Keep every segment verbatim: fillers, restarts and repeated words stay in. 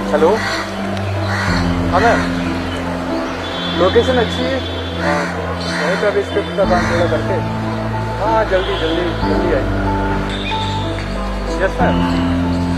Hello, हाँ ma'am, location अच्छी है, वहीं पर अभी स्क्रिप्ट का काम थोड़ा करके, हाँ जल्दी जल्दी जल्दी आइए। Yes ma'am.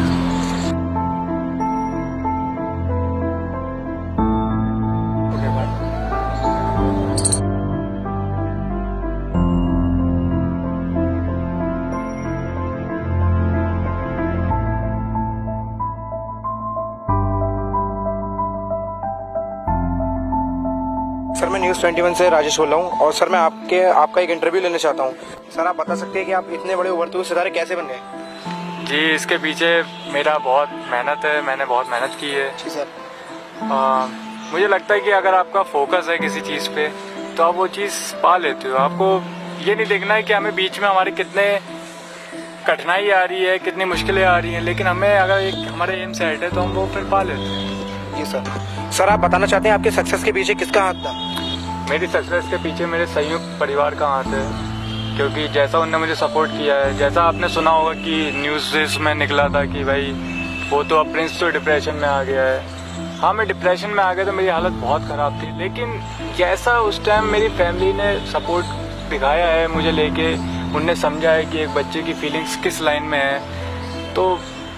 सर मैं न्यूज़ इक्कीस से राजेश बोल रहा हूँ और सर मैं आपके आपका एक इंटरव्यू लेना चाहता हूँ। सर आप बता सकते हैं कि आप इतने बड़े उभरते हुए सितारे कैसे बन गए? जी, इसके पीछे मेरा बहुत मेहनत है, मैंने बहुत मेहनत की है। जी सर। आ, मुझे लगता है कि अगर आपका फोकस है किसी चीज़ पे तो आप वो चीज़ पा लेते हो। आपको ये नहीं देखना है कि हमें बीच में हमारे कितने कठिनाई आ रही है, कितनी मुश्किलें आ रही हैं, लेकिन हमें अगर एक हमारे एम सेट है तो हम वो फिर पा लेते हैं। जी सर। सर आप बताना चाहते हैं आपके सक्सेस के पीछे किसका हाथ था? मेरी सक्सेस के पीछे मेरे संयुक्त परिवार का हाथ है, क्योंकि जैसा उनने मुझे सपोर्ट किया है, जैसा आपने सुना होगा कि न्यूज़ में निकला था कि भाई वो तो अब प्रिंस तो डिप्रेशन में आ गया है। हाँ, मैं डिप्रेशन में आ गया तो मेरी हालत बहुत ख़राब थी, लेकिन जैसा उस टाइम मेरी फैमिली ने सपोर्ट दिखाया है मुझे लेके, उनने समझा है कि एक बच्चे की फीलिंग्स किस लाइन में है, तो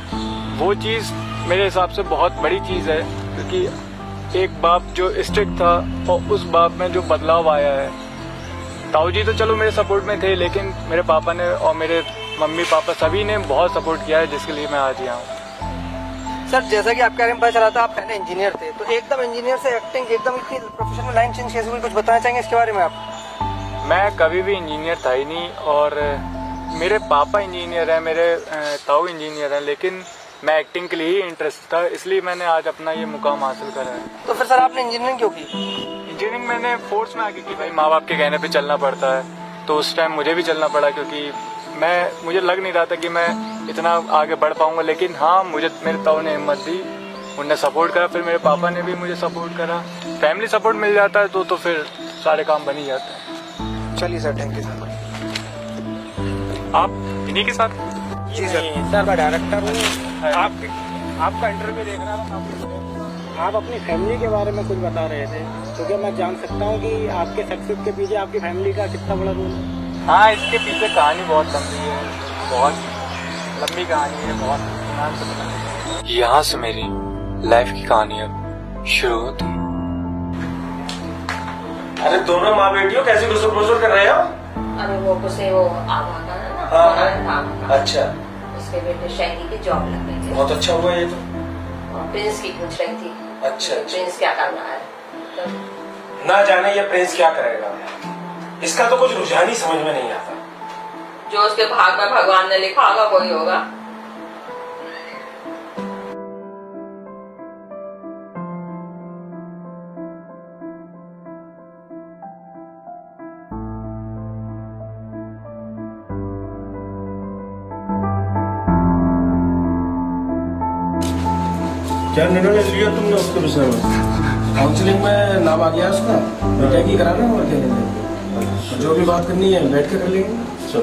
वो चीज़ मेरे हिसाब से बहुत बड़ी चीज़ है। क्योंकि एक बाप जो स्ट्रिक्ट था और उस बाप में जो बदलाव आया है, ताऊ जी तो चलो मेरे सपोर्ट में थे, लेकिन मेरे पापा ने और मेरे मम्मी पापा सभी ने बहुत सपोर्ट किया है, जिसके लिए मैं आज यहाँ हूँ। सर जैसा कि आपके बारे में पता चला था आप पहले इंजीनियर थे, तो एकदम इंजीनियर से एक्टिंग एकदम इतनी प्रोफेशनल लाइन चेंज कैसे हुई, कुछ बताना चाहेंगे इसके बारे में आप? मैं कभी भी इंजीनियर था ही नहीं, और मेरे पापा इंजीनियर हैं, मेरे ताऊ इंजीनियर हैं, लेकिन मैं एक्टिंग के लिए ही इंटरेस्ट था, इसलिए मैंने आज अपना ये मुकाम हासिल करा है। तो फिर सर आपने इंजीनियरिंग क्यों की? इंजीनियरिंग मैंने फोर्स में आके की, भाई माँ बाप के कहने पे चलना पड़ता है, तो उस टाइम मुझे भी चलना पड़ा, क्योंकि मैं मुझे लग नहीं रहा था कि मैं इतना आगे बढ़ पाऊंगा। लेकिन हाँ, मुझे मेरे ताऊ ने हिम्मत दी, उनने सपोर्ट करा, फिर मेरे पापा ने भी मुझे सपोर्ट करा। फैमिली सपोर्ट मिल जाता है तो तो फिर सारे काम बन ही जाते हैं। चलिए सर, थैंक यू सर। आप इन्हीं के साथ? जी सर। सर मैं डायरेक्टर हूँ, आप आपका इंटरव्यू देख रहा था, आप अपनी फैमिली के बारे में कुछ बता रहे थे, तो क्या मैं जान सकता हूँ कि आपके सक्सेस के पीछे आपकी फैमिली का कितना बड़ा रोल है? हाँ, इसके पीछे कहानी बहुत लंबी है, बहुत लंबी कहानी है, बहुत। यहाँ से मेरी लाइफ की कहानी अब शुरू होती है। अरे दोनों माँ बेटियों कैसे गुस्सो गुस्सो कर रहे हो? अरे वो कुछ वो आवा का ना, हाँ, अच्छा, उसके बेटे शैली की जॉब लग गई थी। बहुत अच्छा हुआ ये तो। और प्रिंस की पूछ रही थी, अच्छा, प्रिंस क्या करना है, तो ना जाने ये प्रिंस क्या करेगा, इसका तो कुछ रुझान ही समझ में नहीं आता। जो उसके भाग में भगवान ने लिखा होगा वही होगा। क्या निर्णय लिया तुमने उसके विषय में? काउंसलिंग में नाम आ गया उसका, बेटा की कराना और क्या नहीं, जो भी बात करनी है बैठ के कर लेंगे। चलो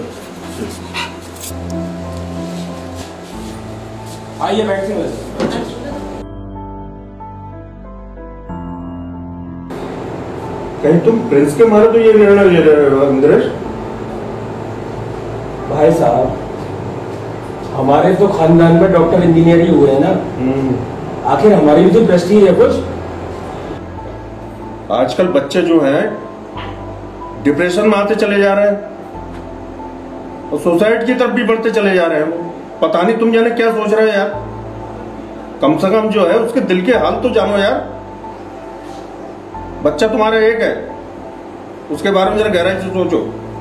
आइए बैठते हैं। कहीं तुम प्रिंस के मारे तो ये निर्णय ले रहे हो इंद्रेश? भाई साहब, हमारे तो खानदान में डॉक्टर इंजीनियर ही हुए हैं ना, आखिर हमारी भी तो प्रेस्टीज है कुछ। आजकल बच्चे जो हैं डिप्रेशन में आते चले जा रहे हैं और सुसाइड की तरफ भी बढ़ते चले जा रहे हैं। पता नहीं तुम जाने क्या सोच रहे हो यार। कम से कम जो है उसके दिल के हाल तो जानो यार। बच्चा तुम्हारा एक है, उसके बारे में जरा गहराई से सोचो।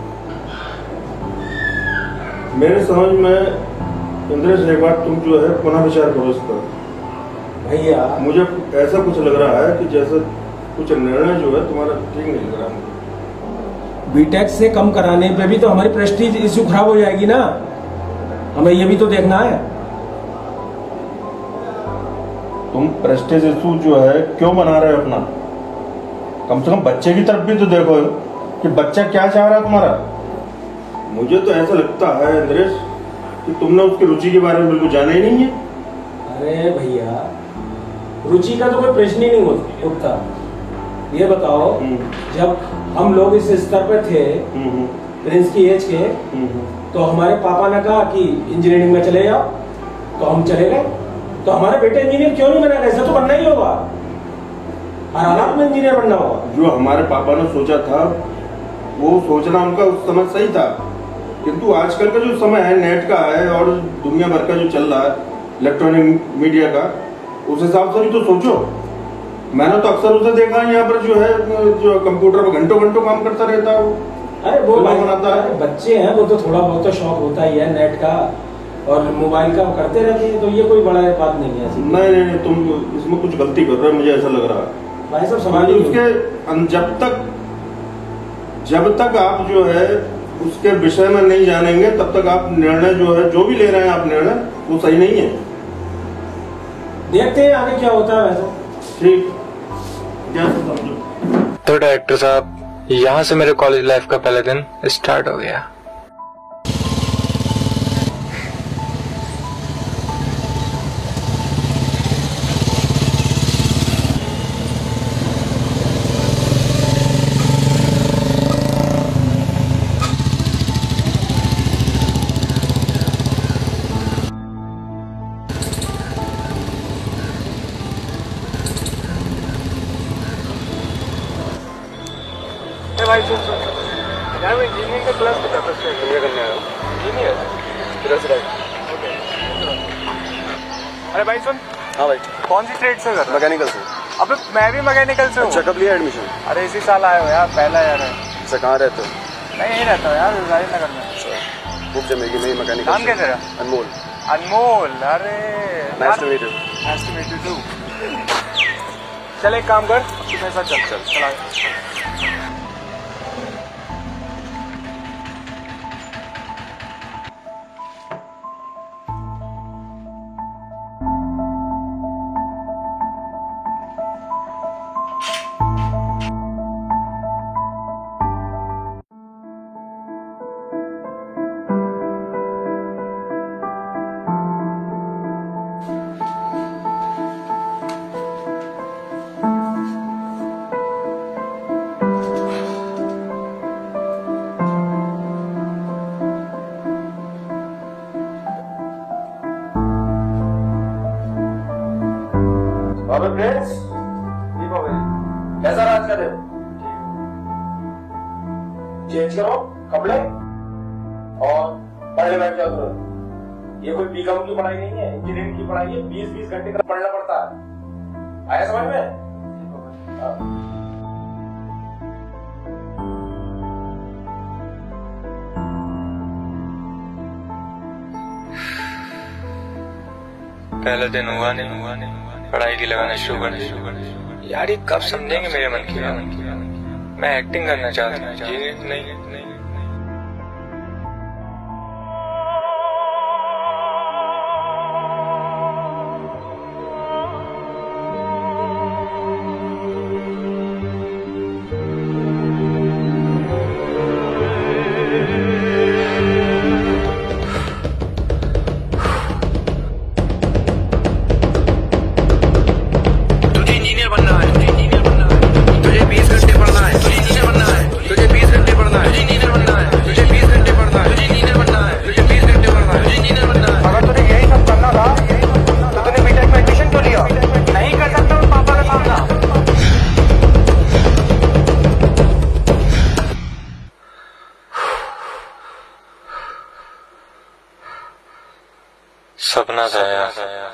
मेरे समझ में इंद्रेश एक बार तुम जो है पुनः विचार करो इस पर। भैया मुझे ऐसा कुछ लग रहा है कि जैसे कुछ निर्णय जो है तुम्हारा ठीक नहीं लग रहा। बीटेक से कम कराने पे भी तो हमारी प्रेस्टीज इश्यू खराब हो जाएगी ना, हमें ये भी तो देखना है। तुम प्रेस्टीज इश्यू जो है क्यों बना रहे हो अपना? कम से कम बच्चे की तरफ भी तो देखो कि बच्चा क्या चाह रहा है तुम्हारा। मुझे तो ऐसा लगता है इंद्रेश कि तुमने उसकी रुचि के बारे में बिल्कुल जाना ही नहीं है। अरे भैया, रुचि का तो कोई प्रश्न ही नहीं उठता। ये बताओ, जब हम लोग इस स्तर पे थे प्रिंस की एज के, तो हमारे पापा ने कहा कि इंजीनियरिंग में चले जाओ, तो हम चले गए। तो हमारे बेटे इंजीनियर क्यों नहीं बना? ऐसा तो बनना ही होगा, हर हालात में इंजीनियर बनना होगा। जो हमारे पापा ने सोचा था वो सोचना उनका उस समय सही था, किंतु आजकल का जो समय है नेट का है और दुनिया भर का जो चल रहा है इलेक्ट्रॉनिक मीडिया का, उस हिसाब से भी तो सोचो। मैंने तो अक्सर उसे देखा है यहाँ पर जो है जो कंप्यूटर पर घंटों घंटों काम करता रहता है। वो अरे वो बनाता है, बच्चे हैं, वो तो थोड़ा बहुत तो शौक होता ही है नेट का और मोबाइल का करते रहते हैं, तो ये कोई बड़ा बात नहीं है। नहीं नहीं नहीं, तुम इसमें कुछ गलती कर रहे हो, मुझे ऐसा लग रहा है। भाई सब समाज उसके जब तक जब तक आप जो है उसके विषय में नहीं जानेंगे तब तक आप निर्णय जो है जो भी ले रहे हैं आप निर्णय, वो सही नहीं है। देखते हैं आगे क्या होता है। वैसे ठीक। तो डायरेक्टर साहब, यहाँ से मेरे कॉलेज लाइफ का पहला दिन स्टार्ट हो गया। भाई सुन सुन यार, मैं इंजीनियरिंग का क्लास बता सकता हूँ। क्या करने आया हूँ? इंजीनियर इधर से राइट। ओके। अरे भाई सुन। हाँ भाई। कौन सी ट्रेड से कर रहा है? मैकेनिकल से। अबे मैं भी मैकेनिकल से हूँ। अच्छा, कब लिया एडमिशन? अरे इसी साल आए हो यार, पहला यार है। अच्छा, कहाँ रहते हो? मैं यहीं रहता हूँ यार, राजेंद्र नगर में। अच्छा, बुक जमेगी नहीं मैकेनिकल। नाम कैसे है? अनमोल। अनमोल, अरे nice to meet you. Nice to meet you too. चल एक काम कर, तू मेरे साथ चल चल चला। अबे प्रिंस, कैसा राज कर रहे हो? चेंज करो कपड़े और पढ़ने बैठ जाओ तुरंत। ये कोई बीकॉम की पढ़ाई नहीं है, इंजीनियरिंग की पढ़ाई है। बीस बीस घंटे का पढ़ना पड़ता है। आया समझ में? पहला दिन हुआ नहीं हुआ नहीं पढ़ाई की लगाना शुरू करने शुरू करने यार, ये कब समझेंगे मेरे मन की बात? मैं एक्टिंग करना चाहता हूँ, ये नहीं नहीं। सपना था यार।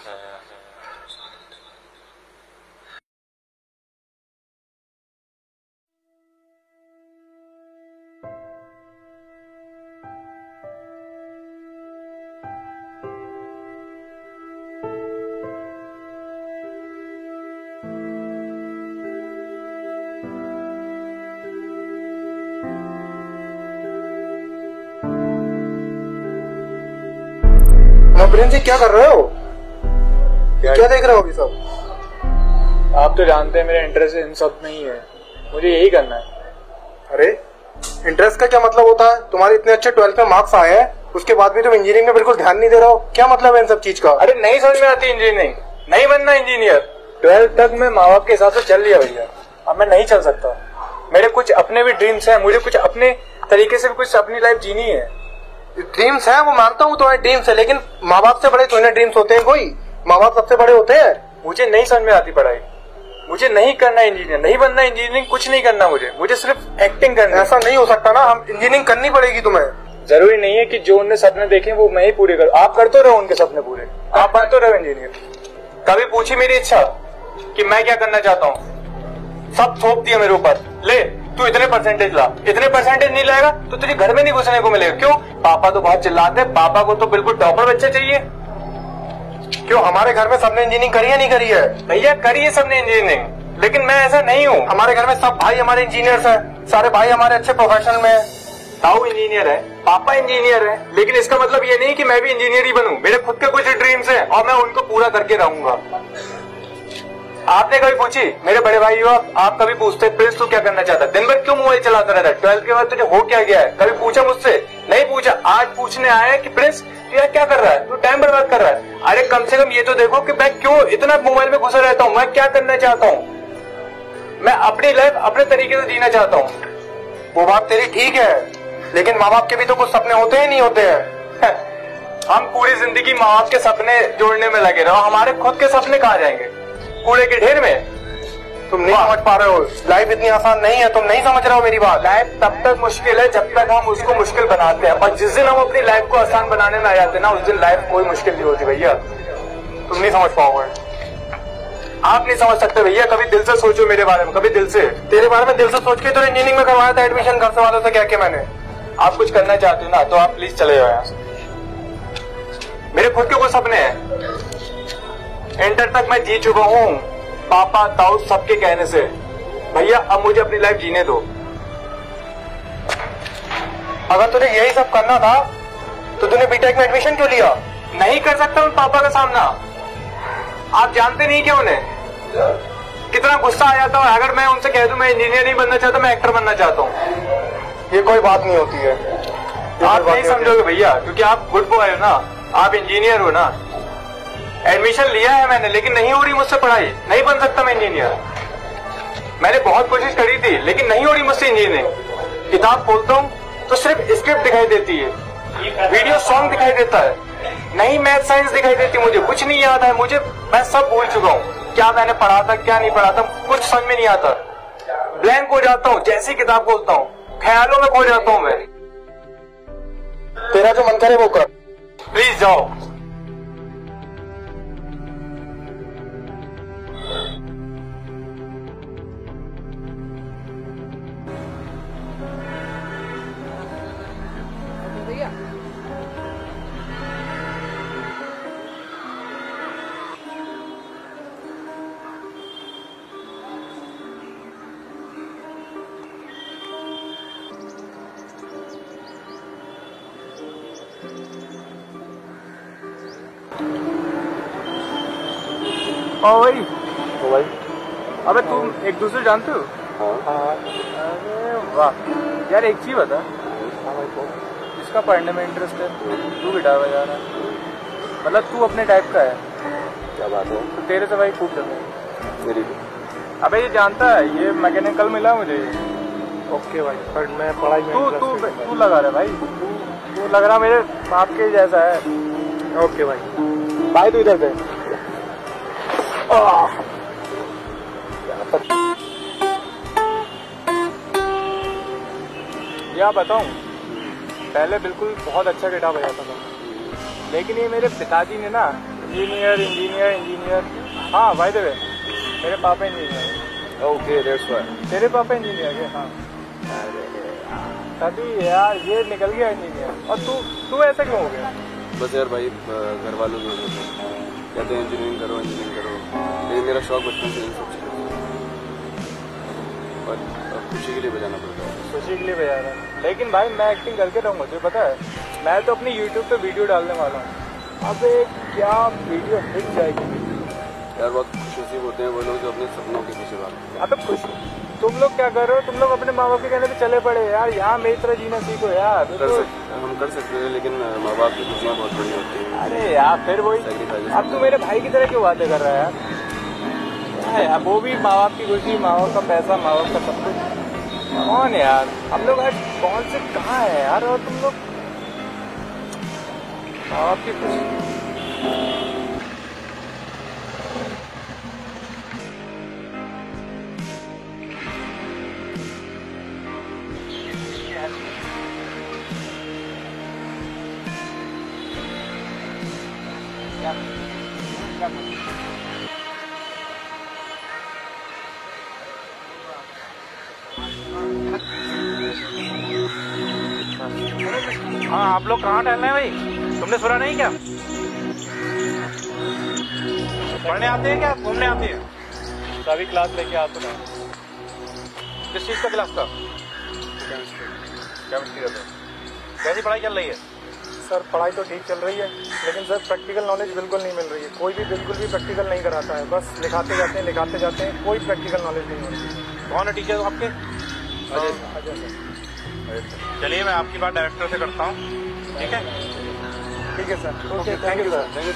प्रिंस जी, क्या कर रहे हो? क्या, क्या देख रहे हो अभी सब? आप तो जानते हैं मेरा इंटरेस्ट इन सब में ही है, मुझे यही करना है। अरे इंटरेस्ट का क्या मतलब होता है? तुम्हारे इतने अच्छे ट्वेल्थ में मार्क्स आए हैं, उसके बाद भी तुम इंजीनियरिंग में बिल्कुल ध्यान नहीं दे रहे हो। क्या मतलब है इन सब चीज का? अरे नहीं समझ में आती इंजीनियरिंग, नहीं बनना इंजीनियर। ट्वेल्थ तक मैं माँ बाप के हिसाब से चल लिया भैया, अब मैं नहीं चल सकता। मेरे कुछ अपने भी ड्रीम्स हैं, मुझे कुछ अपने तरीके से भी कुछ अपनी लाइफ जीनी है। ड्रीम्स हैं, वो मानता हूँ तुम्हारे ड्रीम्स है, लेकिन माँ बाप से बड़े थोड़े ड्रीम्स होते हैं कोई? माँ बाप सबसे बड़े होते हैं। मुझे नहीं समझ में आती पढ़ाई, मुझे नहीं करना इंजीनियर, नहीं बनना इंजीनियरिंग, कुछ नहीं करना मुझे मुझे सिर्फ एक्टिंग करना। ऐसा नहीं हो सकता ना, हम इंजीनियरिंग करनी पड़ेगी तुम्हें। जरूरी नहीं है कि जो उनने सपने देखे वो मैं ही पूरे करूँ। आप करते रहो उनके सपने पूरे, आप बनते रहो इंजीनियर। कभी पूछी मेरी इच्छा कि मैं क्या करना चाहता हूँ? सब थोप दिया मेरे ऊपर, ले तू इतने परसेंटेज ला, इतने परसेंटेज नहीं लाएगा तो तुझे घर में नहीं घुसने को मिलेगा। क्यों? पापा तो बहुत चिल्लाते हैं, पापा को तो बिल्कुल टॉपर बच्चे चाहिए। क्यों, हमारे घर में सबने इंजीनियरिंग करी है नहीं करी है? भैया करी है सबने इंजीनियरिंग, लेकिन मैं ऐसा नहीं हूँ। हमारे घर में सब भाई हमारे इंजीनियर्स हैं, सारे भाई हमारे अच्छे प्रोफेशन में हैं। ताऊ इंजीनियर है, पापा इंजीनियर है, लेकिन इसका मतलब ये नहीं कि मैं भी इंजीनियर ही बनूं। मेरे खुद के कुछ ड्रीम्स हैं और मैं उनको पूरा करके रहूंगा। आपने कभी पूछी मेरे बड़े भाई हो, आप कभी पूछते प्रिंस तू क्या करना चाहता, दिन भर क्यों मोबाइल चलाता रहता है, ट्वेल्थ के बाद तुझे हो क्या गया है? कभी पूछा मुझसे? नहीं पूछा। आज पूछने आया कि प्रिंस तू यार क्या कर रहा है, तू टाइम बर्बाद कर रहा है। अरे कम से कम ये तो देखो कि मैं क्यों इतना मोबाइल में घुसा रहता हूँ, मैं क्या करना चाहता हूँ। मैं अपनी लाइफ अपने तरीके से जीना चाहता हूँ। वो बात तेरी ठीक है, लेकिन माँ बाप के भी तो कुछ सपने होते हैं नहीं होते हैं? हम पूरी जिंदगी माँ बाप के सपने जोड़ने में लगे रहो, हमारे खुद के सपने कहाँ जाएंगे? कूड़े के ढेर में। तुम नहीं समझ पा रहे हो, लाइफ इतनी आसान नहीं है, तुम नहीं समझ रहे हो मेरी बात। लाइफ तब तक मुश्किल है जब तक हम उसको मुश्किल बनाते हैं, और जिस दिन हम अपनी लाइफ को आसान बनाने में आ जाते हैं ना, उस दिन लाइफ कोई मुश्किल नहीं होती भैया। तुम नहीं समझ पाओगे, आप नहीं समझ सकते भैया। कभी दिल से सोचो मेरे बारे में, कभी दिल से। तेरे बारे में दिल से सोच के तो इंजीनियरिंग में करवाया था एडमिशन, घर से वालों से क्या किया मैंने। आप कुछ करना चाहते हो ना तो आप प्लीज चले जाओ यहाँ से। मेरे खुद के कुछ सपने हैं, इंटर तक मैं जी चुका हूँ पापा ताऊ सबके कहने से। भैया अब मुझे अपनी लाइफ जीने दो। अगर तुझे यही सब करना था तो तूने बीटेक में एडमिशन क्यों लिया? नहीं कर सकता हूँ पापा का सामना, आप जानते नहीं क्या उन्हें कितना गुस्सा आ जाता है अगर मैं उनसे कह दूं मैं इंजीनियर नहीं बनना चाहता, मैं एक्टर बनना चाहता हूँ। ये कोई बात नहीं होती है, आप नहीं समझोगे भैया, क्योंकि आप गुड बॉय हो ना, आप इंजीनियर हो ना। एडमिशन लिया है मैंने, लेकिन नहीं हो रही मुझसे पढ़ाई, नहीं बन सकता मैं इंजीनियर। मैंने बहुत कोशिश करी थी लेकिन नहीं हो रही मुझसे इंजीनियरिंग। किताब खोलता हूँ तो सिर्फ स्क्रिप्ट दिखाई देती है, वीडियो सॉन्ग दिखाई देता है, नहीं मैथ साइंस दिखाई देती, मुझे कुछ नहीं याद है। मुझे मैं सब भूल चुका हूँ, क्या मैंने पढ़ा था क्या नहीं पढ़ा था, कुछ समझ में नहीं आता। ब्लैंक हो जाता हूँ जैसी किताब खोलता हूँ, ख्यालों में खो जाता हूँ मैं। तेरा जो मन करे वो कर, प्लीज जाओ। ओ भाई, ओ भाई, अबे तुम एक दूसरे जानते हो? हाँ। अरे वाह यार, एक चीज बता, जिसका पढ़ने में इंटरेस्ट है तू गिटार बजा रहा है, मतलब तू अपने टाइप का है। क्या बात है? तो तेरे से भाई खूब चल रहा मेरी अबे ये जानता है, ये मैकेनिकल मिला मुझे। ओके भाई, पर मैं पढ़ाई में तू तू तू लगा रहा है भाई, तू तू लग रहा मेरे बाप के जैसा है। ओके भाई, भाई तू इधर दे। या बताऊं, पहले बिल्कुल बहुत अच्छा गिटार बजाता था, लेकिन ये मेरे पिताजी ने ना इंजीनियर इंजीनियर इंजीनियर हाँ भाई देवे मेरे पापा इंजीनियर। Okay, that's why. तेरे पापा इंजीनियर है? हाँ। तभी यार ये निकल गया इंजीनियर, और तू तू ऐसा क्यों हो गया? बस यार भाई, घर वालों की वजह से कहते हैं इंजीनियरिंग करो इंजीनियरिंग करो, लेकिन मेरा शौक बचपन से इन सब चीज़ों और खुशी के लिए बजाना पड़ता है। खुशी के लिए बजा रहा है, लेकिन भाई मैं एक्टिंग करके रहूँगा, तुझे पता है। मैं तो अपनी यूट्यूब पे वीडियो डालने वाला हूँ। अबे क्या वीडियो हिट जाएगी यार, बहुत खुश नसीब होते हैं वो लोग जो अपने सपनों के पीछे भागते हैं। अबे खुश तुम लोग क्या कर रहे हो? तुम लोग अपने माँ बाप के कहने पे चले पड़े यार, यहाँ मेरी तरह जीना सीखो यार। कर सकते हम कर सकते हैं, लेकिन माँ बाप की खुशियाँ बहुत बड़ी होती हैं। अरे यार फिर वही, अब तू मेरे भाई की तरह क्यों बातें कर रहा है यार? है यार, वो भी माँ बाप की खुशी, माँ बाप का पैसा, माँ बाप का सब कुछ। कौन यार हम लोग आज कौन से कहाँ है यार, और तुम लोग माँ बाप की खुशी। हाँ आप लोग कहाँ टहल रहे हैं भाई, तुमने सुना नहीं क्या? पढ़ने आते हैं क्या, घूमने आते हैं? सभी क्लास लेके आते हैं। किस चीज़ का क्लास का? केमिस्ट्री का। कैसी पढ़ाई चल रही है? सर पढ़ाई तो ठीक चल रही है, लेकिन सर प्रैक्टिकल नॉलेज बिल्कुल नहीं मिल रही है। कोई भी बिल्कुल भी प्रैक्टिकल नहीं कराता है, बस लिखाते जाते हैं लिखाते जाते हैं, कोई प्रैक्टिकल नॉलेज नहीं मिल रही है। कौन है टीचर आपके? अजय अजय सर। चलिए मैं आपकी बात डायरेक्टर से करता हूँ, ठीक है? ठीक है sir, okay, thank you sir. Thank you.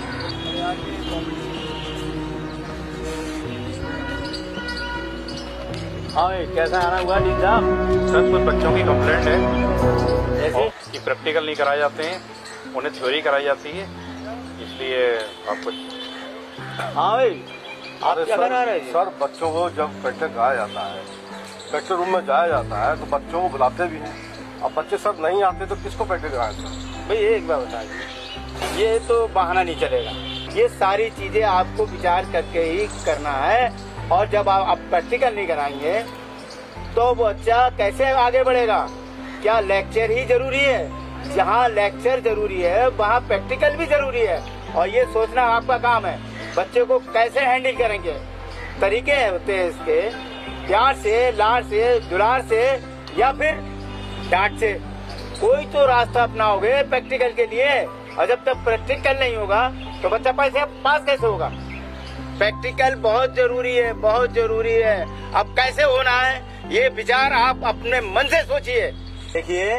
हाँ भाई, कैसा आना हुआ डी साहब? सर कुछ बच्चों की कंप्लेंट है ऐसे कि प्रैक्टिकल नहीं कराए जाते हैं, उन्हें थ्योरी कराई जाती है, इसलिए आपको। हाँ भाई, आप क्या करा रहे हैं? सर बच्चों को जब प्रैक्टिकल कराया जाता है, प्रैक्टिकल रूम में जाया जाता है तो बच्चों को बुलाते भी हैं। अब बच्चे सर नहीं आते तो किसको प्रैक्टिकल कराएं सर? भाई एक बार बता दीजिए, ये तो बहाना नहीं चलेगा। ये सारी चीजें आपको विचार करके ही करना है, और जब आप, आप प्रैक्टिकल नहीं कराएंगे तो बच्चा कैसे आगे बढ़ेगा? क्या लेक्चर ही जरूरी है? जहाँ लेक्चर जरूरी है वहाँ प्रैक्टिकल भी जरूरी है, और ये सोचना आपका काम है। बच्चे को कैसे हैंडल करेंगे, तरीके होते हैं इसके, प्यार से, लाड़ से, दुलार से, या फिर डांट से। कोई तो रास्ता अपनाओगे प्रैक्टिकल के लिए, और जब तक प्रैक्टिकल नहीं होगा तो बच्चा पैसे पास कैसे होगा? प्रैक्टिकल बहुत जरूरी है, बहुत जरूरी है। अब कैसे होना है ये विचार आप अपने मन से सोचिए। देखिए,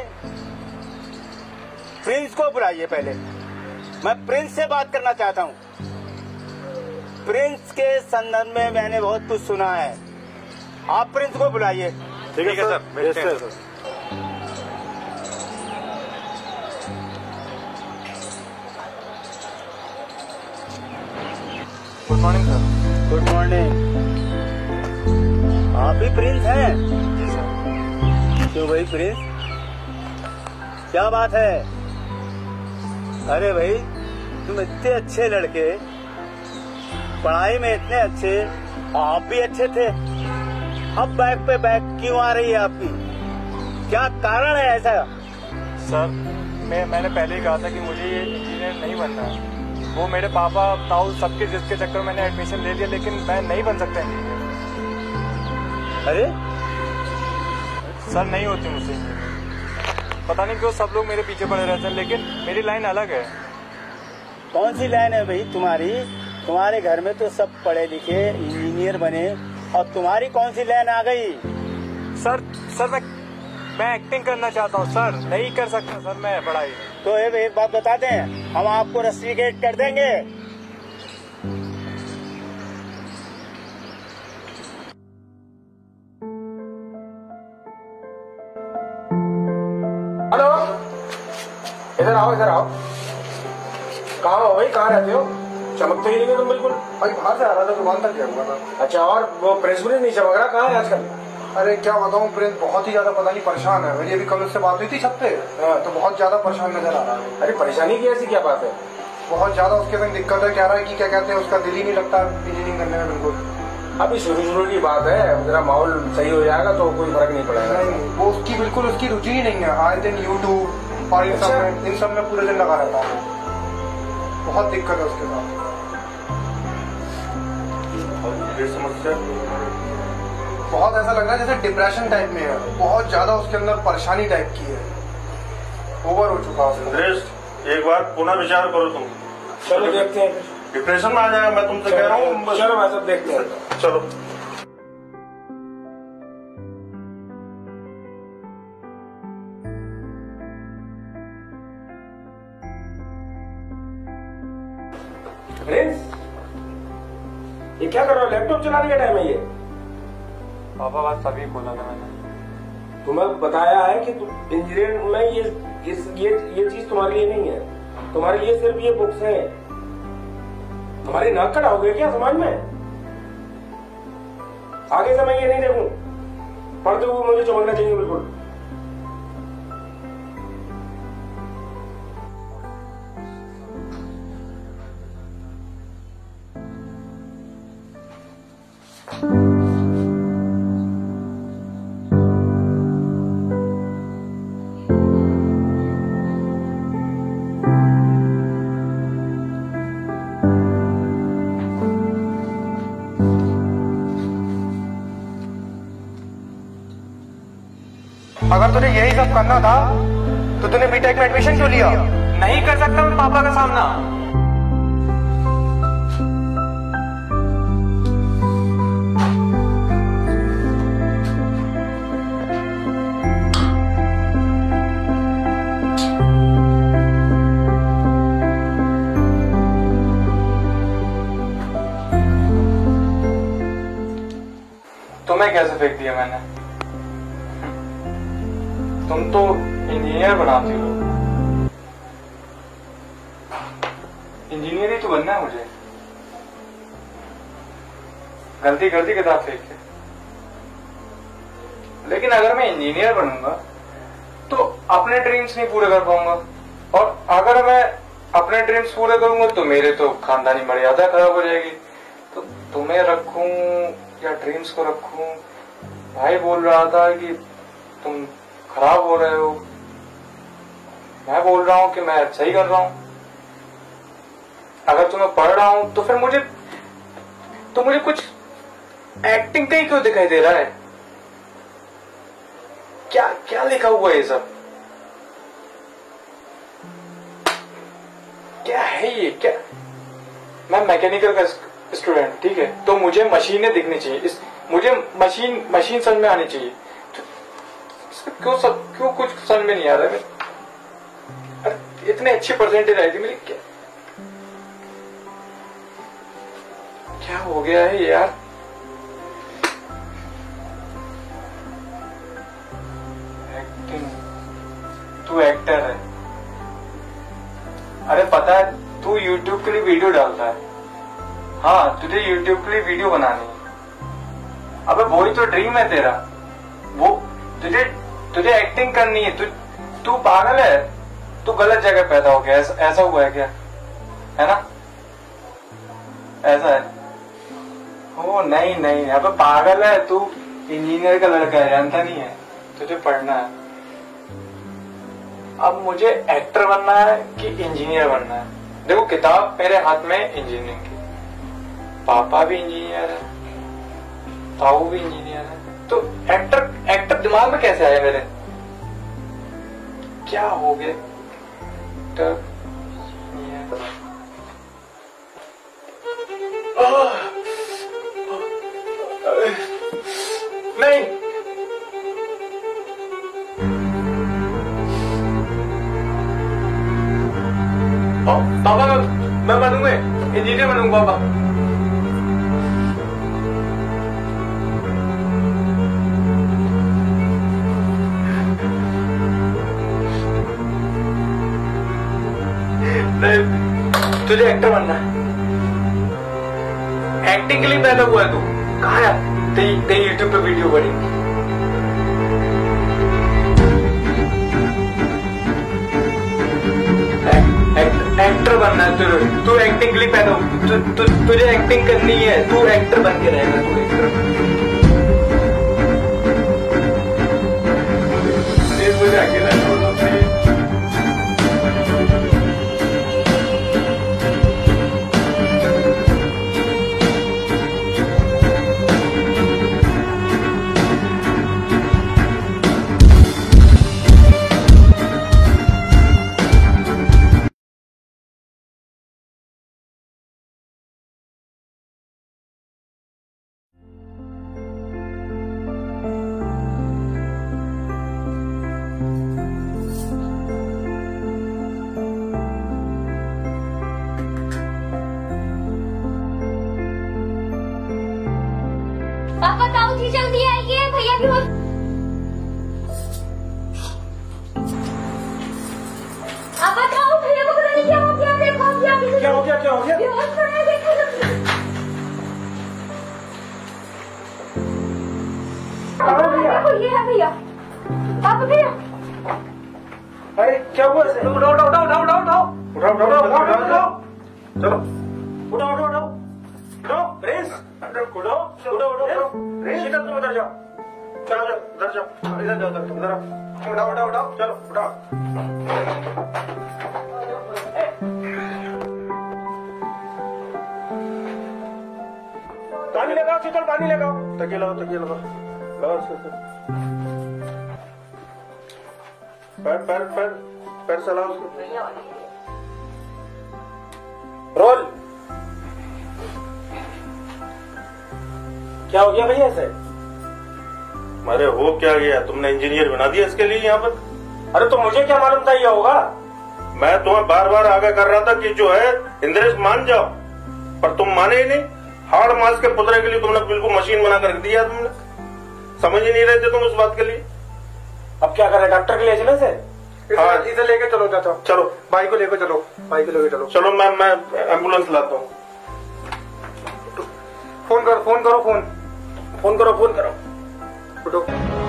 प्रिंस को बुलाइए पहले, मैं प्रिंस से बात करना चाहता हूँ। प्रिंस के संदर्भ में मैंने बहुत कुछ सुना है, आप प्रिंस को बुलाइए। ठीक है सर, भेजते हैं sir. Good morning sir. Good morning. आप ही प्रिंस हैं? जी सर। क्यों भाई प्रिंस, क्या बात है? अरे भाई, तुम इतने अच्छे लड़के, पढ़ाई में इतने अच्छे, आप भी अच्छे थे, अब बैक पे बैक क्यों आ रही है आपकी? क्या कारण है ऐसा? सर मैं मैंने पहले ही कहा था कि मुझे ये इंजीनियर नहीं बनना है। वो मेरे पापा ताऊ सबके जिसके चक्कर मैंने एडमिशन ले लिया, लेकिन मैं नहीं बन सकता इंजीनियर। अरे सर नहीं होती मुझसे इंजीनियर, पता नहीं क्यों सब लोग मेरे पीछे पड़े रहते हैं, लेकिन मेरी लाइन अलग है। कौन सी लाइन है भाई तुम्हारी? तुम्हारे घर में तो सब पढ़े लिखे इंजीनियर बने, और तुम्हारी कौन सी लाइन आ गई? सर सर मैं मैं एक्टिंग करना चाहता हूँ सर, नहीं कर सकता सर मैं पढ़ाई। तो एक, एक बात बता दें, हम आपको रस्टिकेट कर देंगे। हेलो, इधर आओ, इधर आओ। कहाँ हो भाई, कहाँ रहते हो? चमकते ही नहीं हो तुम बिल्कुल। भाई बाहर से आ रहा था, दुकान तक गया हुआ था। अच्छा, और वो प्रेस भी नहीं चमक रहा, कहाँ है आजकल? अरे क्या बताऊँ, प्रेस बहुत ही ज्यादा पता नहीं परेशान है। मेरी अभी कल उससे बात हुई थी छत पे, तो बहुत ज्यादा परेशान नजर आ रहा है। अरे परेशानी की ऐसी क्या बात है? बहुत ज्यादा उसके अंदर दिक्कत है, कह रहा है कि क्या कहते हैं, उसका दिल ही नहीं लगता इंजीनियरिंग करने में बिल्कुल। अभी शुरू शुरू की बात है, जरा माहौल सही हो जाएगा तो कोई फर्क नहीं पड़ेगा। नहीं, वो उसकी बिल्कुल उसकी रुचि ही नहीं है। आए दिन यूट्यूब और इन सब में इन सब में पूरे दिन लगा रहता है। बहुत दिक्कत है उसके साथ। समस्या बहुत ऐसा लग रहा है जैसे डिप्रेशन टाइप में है, बहुत ज्यादा उसके अंदर परेशानी टाइप की है, ओवर हो चुका है। एक बार पुनः विचार करो तुम। चलो देखते हैं, डिप्रेशन में आ जाएगा, मैं तुमसे कह रहा हूँ। चलो मैं सब देखते हैं। चलो। प्रिंस, ये क्या कर रहे हो? लैपटॉप चलाने का टाइम है ये? पापा बात तभी बोला था मैंने। तुम्हें बताया है कि इंजीनियर में ये इस ये ये चीज तुम्हारे लिए नहीं है, तुम्हारे लिए सिर्फ ये बुक्स हैं। तुम्हारी नाक कटा हो गया क्या समाज में? आगे से मैं ये नहीं देखूं, पढ़ते हुए मुझे चमकना चाहिए बिल्कुल। अगर तुझे यही सब करना था तो तूने बीटेक में एडमिशन क्यों लिया? नहीं कर सकता मैं पापा का सामना। तुम्हें कैसे फेंक दिया मैंने? तुम तो इंजीनियर बनाती हो। इंजीनियर ही तो बनना है मुझे। गलती गलती के साथ फेंक के। लेकिन अगर मैं इंजीनियर बनूंगा तो अपने ड्रीम्स नहीं पूरे कर पाऊंगा, और अगर मैं अपने ड्रीम्स पूरे करूंगा तो मेरे तो खानदानी मर्यादा खराब हो जाएगी। तो तुम्हें रखूं या ड्रीम्स को रखूं? भाई बोल रहा था कि तुम खराब हो रहे हो, मैं बोल रहा हूं कि मैं सही कर रहा हूं। अगर तुम्हें पढ़ रहा हूं तो फिर मुझे तो मुझे कुछ एक्टिंग का ही क्यों दिखाई दे रहा है? क्या क्या लिखा हुआ है ये सब? क्या है ये? क्या, मैं मैकेनिकल का स्टूडेंट, ठीक है, तो मुझे मशीनें दिखनी चाहिए, इस मुझे मशीन मशीन समझ में आनी चाहिए। तो क्यों सब क्यों कुछ समझ में नहीं आ रहा है? अरे इतने अच्छी परसेंटेज आई थी मेरी, क्या क्या हो गया है यार? एक्टिंग, तू एक्टर है। अरे पता है तू यूट्यूब के लिए वीडियो डालता है। हाँ, तुझे यूट्यूब के लिए वीडियो बनानी है। अबे वही तो ड्रीम है तेरा। वो तुझे तुझे एक्टिंग करनी है। तू तू पागल है, तू गलत जगह पैदा हो गया। ऐसा, ऐसा हुआ है क्या? है ना? ऐसा है? ओ नहीं नहीं, अबे पागल है तू। इंजीनियर का लड़का है, जानता नहीं है? तुझे पढ़ना है। अब मुझे एक्टर बनना है कि इंजीनियर बनना है? देखो किताब मेरे हाथ में इंजीनियरिंग की, पापा भी इंजीनियर है, ताऊ भी इंजीनियर है, तो एक्टर एक्टर दिमाग में कैसे आया मेरे? क्या हो गया? तो नहीं, पापा मैं मैं बनूंगा, इंजीनियर बनूंगा पापा। नहीं, तुझे एक्टर बनना है। एक्टिंग के लिए पैदा हुआ है तू। कहा है तेरी तेरी यूट्यूब पे वीडियो बनी? एक्टर बनना है तुझे, तू एक्टिंग के लिए पैदा हो। तु, तु, तुझे एक्टिंग करनी है, तू एक्टर बन के रहेगा। तू एक्टर मुझे अकेला छोड़ना चाहिए। पापा ताऊ जी जल्दी आइए, भैया भी बहुत। आप बताओ भैया को पता नहीं क्या हो गया, देखो भैया क्या हो गया, क्या हो गया? बेहोश पड़ा है, देखो देखो ये है भैया। पापा भैया अरे क्या हुआ? उठाओ उठाओ उठाओ उठाओ उठाओ उठाओ उठाओ उठाओ उठाओ उठाओ चलो उठाओ उठाओ उठाओ उठाओ प्रिंस उठाओ उठाओ उठाओ प्रिंस इधर तुम उधर जाओ, चलो चलो उधर जाओ, इधर जाओ, उधर उधर उठाओ उठाओ उठाओ चलो उठाओ। पानी लगाओ शीतल, पानी लगाओ, तकिया लगाओ, तकिया लगाओ, लगाओ उसको, पैर पैर पैर पैर चलाओ उसको, रोल। क्या हो गया भैया ऐसे? अरे हो क्या गया, तुमने इंजीनियर बना दिया इसके लिए यहाँ पर? अरे तो मुझे क्या मालूम था ये होगा? मैं तुम्हें बार बार आगाह कर रहा था कि जो है इंद्रेश मान जाओ, पर तुम माने ही नहीं। हाड़ मास के पुतरे के लिए तुमने बिल्कुल मशीन बना कर दिया, तुमने समझ ही नहीं रहे थे तुम उस बात के लिए। अब क्या करें, डॉक्टर के लिए चले से? हाँ इसे लेके चलो चाचा, चलो भाई को लेके चलो, भाई को लेके चलो। चलो मैं मैं एम्बुलेंस लाता हूँ। फोन करो फोन करो फोन फोन करो फोन करो उठो।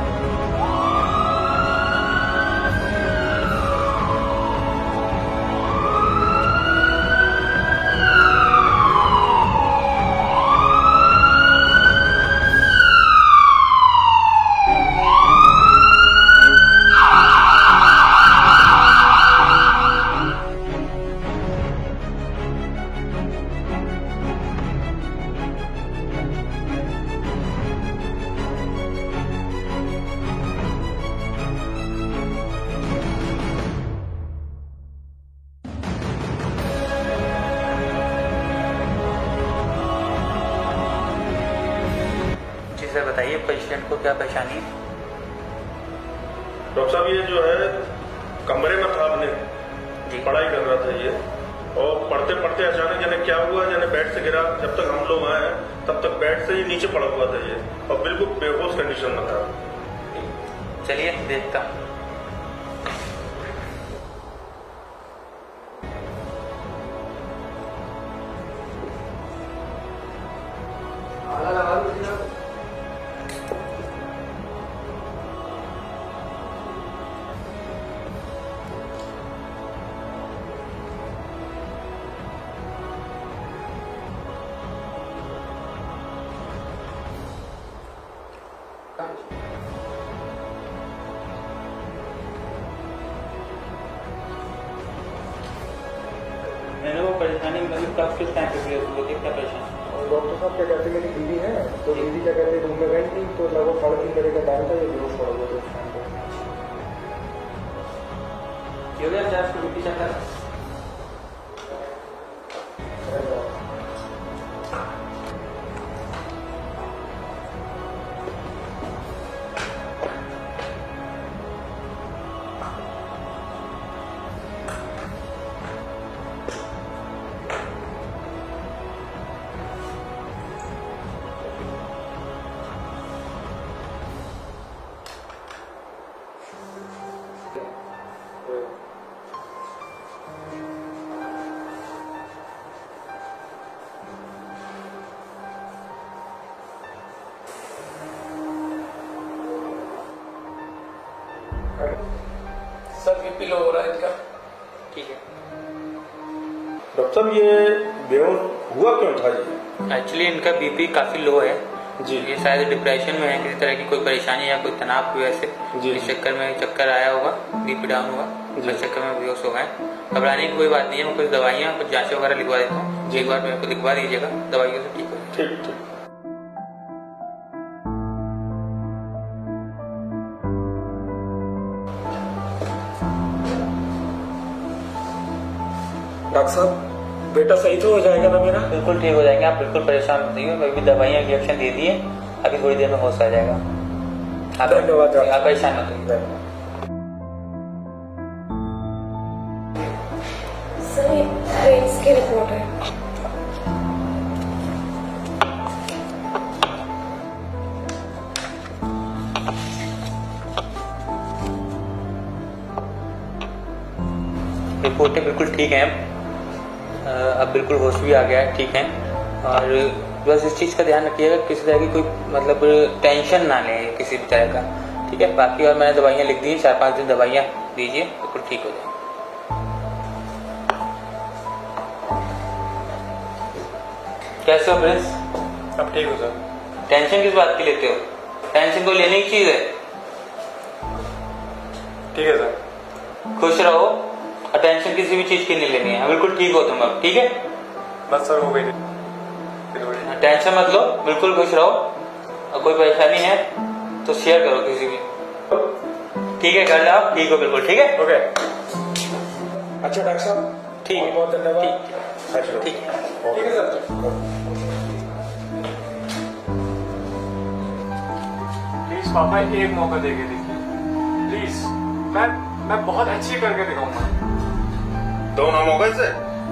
बताइए पेशेंट को क्या परेशानी है? डॉक्टर साहब ये जो है कमरे में था, अपने पढ़ाई कर रहा था ये, और पढ़ते पढ़ते अचानक जाने क्या हुआ, जाने बेड से गिरा। जब तक हम लोग आए तब तक बेड से ही नीचे पड़ा हुआ था ये, और बिल्कुल बेहोश कंडीशन में था। चलिए देखता हूँ। मैंने वो परेशानी मतलब कब किस टाइम पे हुई, वो क्या परेशानी? और डॉक्टर साहब क्या कहते, मेरी दीदी है तो दीदी क्या कहते रूम में गई थी, तो लगभग साढ़े तीन बजे का टाइम था, ये बेहोश पड़ा हुआ था उस टाइम पे। क्यों यार चार सौ रुपये चक्कर? सर बीपी लो हो रहा है इनका। ठीक है डॉक्टर साहब ये बेहोश हुआ क्यों था जी? एक्चुअली इनका बीपी काफी लो है जी। ये शायद डिप्रेशन में है, किसी तरह की कोई परेशानी या कोई तनाव की वजह से इस चक्कर में चक्कर आया होगा, बीपी डाउन हुआ, इस चक्कर में बेहोश हो गए। घबराने की कोई बात नहीं है, मैं कुछ दवाइयाँ कुछ जांच वगैरह लिखवा देता हूँ, एक बार मेरे को दिखवा दीजिएगा, दवाइयों से ठीक हो जाएगा। ठीक ठीक। डॉक्टर साहब बेटा सही तो हो जाएगा ना मेरा? बिल्कुल ठीक हो जाएंगे, आप बिल्कुल परेशान मत होइए, मैं भी दवाइयाँ इंजेक्शन दे दिए, अभी थोड़ी देर में होश आ जाएगा। आप धन्यवाद। आप परेशान मत होइए। सर ये प्रिंस की रिपोर्ट है। रिपोर्ट है, बिल्कुल ठीक है। अब बिल्कुल होश भी आ गया है, ठीक है। और बस इस चीज़ का ध्यान रखिएगा, किसी तरह की कोई मतलब टेंशन ना लें किसी भी तरह का, ठीक है। बाकी और मैंने दवाइयाँ लिख दी हैं, चार पाँच दिन दवाइयाँ दीजिए, बिल्कुल ठीक हो जाए। कैसे हो प्रिंस? अब ठीक हो सर। टेंशन किस बात की लेते हो? टेंशन तो लेने की चीज है। ठीक है सर। खुश रहो और टेंशन किसी भी चीज की नहीं लेनी है, बिल्कुल ठीक हो तुम अब, ठीक है। बस सर हो गई, टेंशन मत लो, बिल्कुल खुश रहो। और कोई परेशानी है तो शेयर करो किसी भी, ठीक है। कर जाओ, ठीक हो बिल्कुल, ठीक है। ओके। अच्छा डॉक्टर साहब, ठीक है, बहुत धन्यवाद। ठीक ठीक है, ठीक है सर। प्लीज पापा एक मौका देके देखिए, प्लीज। मैं मैं बहुत अच्छी करके दिखाऊंगा। दो ना मौका से।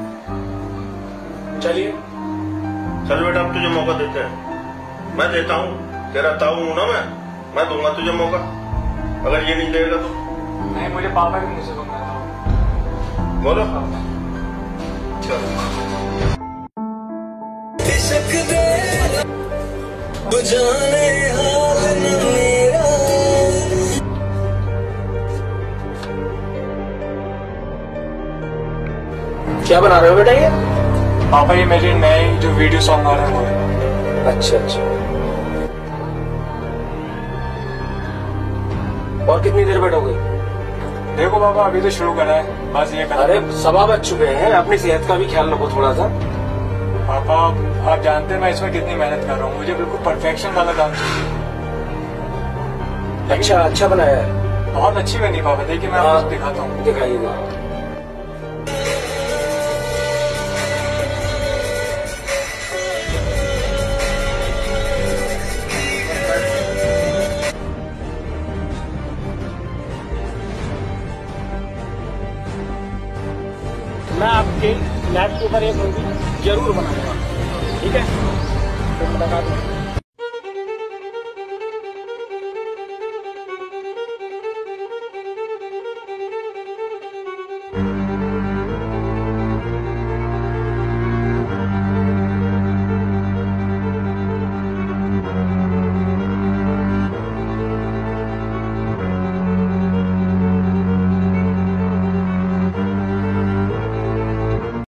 चलिए चल बेटा, अब तुझे मौका देते हैं। मैं देता हूँ, तेरा ताऊ हूं ना मैं मैं दूंगा तुझे मौका। अगर ये नहीं देगा तो नहीं, मुझे पापा के मुंह से सुनना था। बोलो। चलो क्या बना रहे हो बेटा ये? पापा ये मेरे नए जो वीडियो सॉन्ग आ रहे हैं वो है। अच्छा अच्छा। और कितनी देर बैठोगे? देखो पापा, अभी तो शुरू करा है, बस ये करा। अरे सवा बज चुके हैं, अपनी सेहत का भी ख्याल रखो थोड़ा सा। पापा आप जानते हैं मैं इसमें कितनी मेहनत कर रहा हूँ, मुझे बिल्कुल परफेक्शन वाला डांस चाहिए। अच्छा अच्छा बनाया है। बहुत अच्छी बनी पापा, देखिए मैं आपको दिखाता हूँ। दिखाइएगा। मैं आपके लैब के ऊपर एक मूवी जरूर बनाऊंगा, ठीक है। तो मुलाकात होगी।